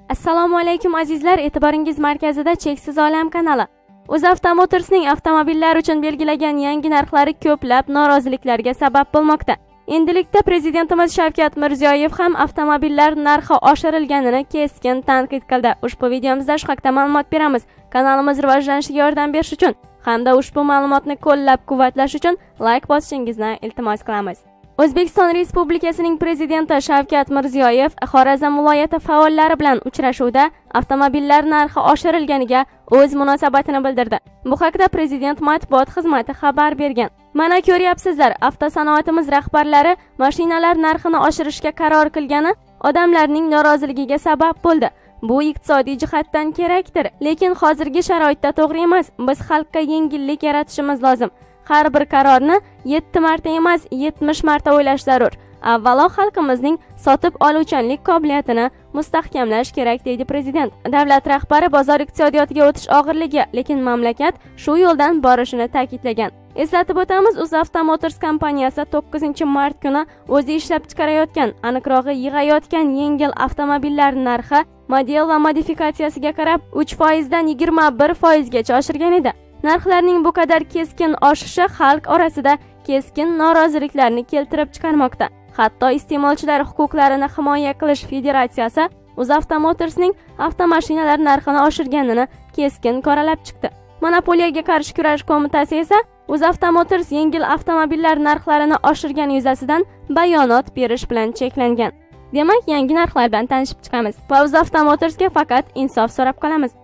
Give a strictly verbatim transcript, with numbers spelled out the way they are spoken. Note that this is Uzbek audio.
Assalomu alaykum azizlar, e'tiboringiz markazida Cheksiz olam kanali. UzAvto Motors'ning avtomobillar uchun belgilagan yangi narxlari ko'plab noroziliklarga sabab bo'lmoqda. Endilikda prezidentimiz Shavkat Mirziyoyev ham avtomobillar narxi oshirilganini keskin tanqid qildi. Ushbu videomizda shu haqda ma'lumot beramiz. Kanalimiz rivojlanishiga yordam berish uchun hamda ushbu ma'lumotni qo'llab-quvvatlash uchun like bosishingizni iltimos qilamiz. O'zbekiston Respublikasining prezidenti Shavkat Mirziyoyev Xorazm viloyati faollari bilan uchrashuvda avtomobillar narxi oshirilganiga o'z munosabatini bildirdi. Bu haqda prezident matbuot xizmati xabar bergan. Mana ko'ryapsizlar, avtosanoatimiz rahbarlari mashinalar narxini oshirishga qaror qilgani odamlarning noroziligiga sabab bo'ldi. Bu iqtisodiy jihatdan kerakdir, lekin hozirgi sharoitda to'g'ri emas. Biz xalqqa yengillik yaratishimiz lozim. Har bir qarorni yetti marta emas, yetmish marta o'ylash zarur. Avvalo xalqimizning sotib oluvchanlik qobiliyatini mustahkamlash kerak, deydi prezident. Davlat rahbari bozor iqtisodiyotiga o'tish og'irligi, lekin mamlakat shu yo'ldan borishini ta'kidlagan. Eslatib o'tamiz, UzAvto Motors kompaniyasi to'qqizinchi mart kuni o'zi ishlab chiqarayotgan, aniqrog'i yig'ayotgan yengil avtomobillar narxi model va modifikatsiyasiga qarab uch foiz dan yigirma bir foiz gacha oshirgan edi. Narxlarning bu qadar keskin oshishi xalq orasida keskin noroziliklarni keltirib chiqarmoqda. Hatto iste'molchilar huquqlarini himoya qilish federatsiyasi UzAvto Motors'ning avtomashinalar narxini oshirganini keskin qoralab chiqdi. Monopoliyaga qarshi kurash qo'mitasi esa UzAvto Motors yengil avtomobillar narxlarini oshirgani yuzasidan bayonot berish bilan cheklangan. Demak, yangi narxlar bilan tanishib chiqamiz va UzAvto Motors'ga faqat insof so'rab qolamiz.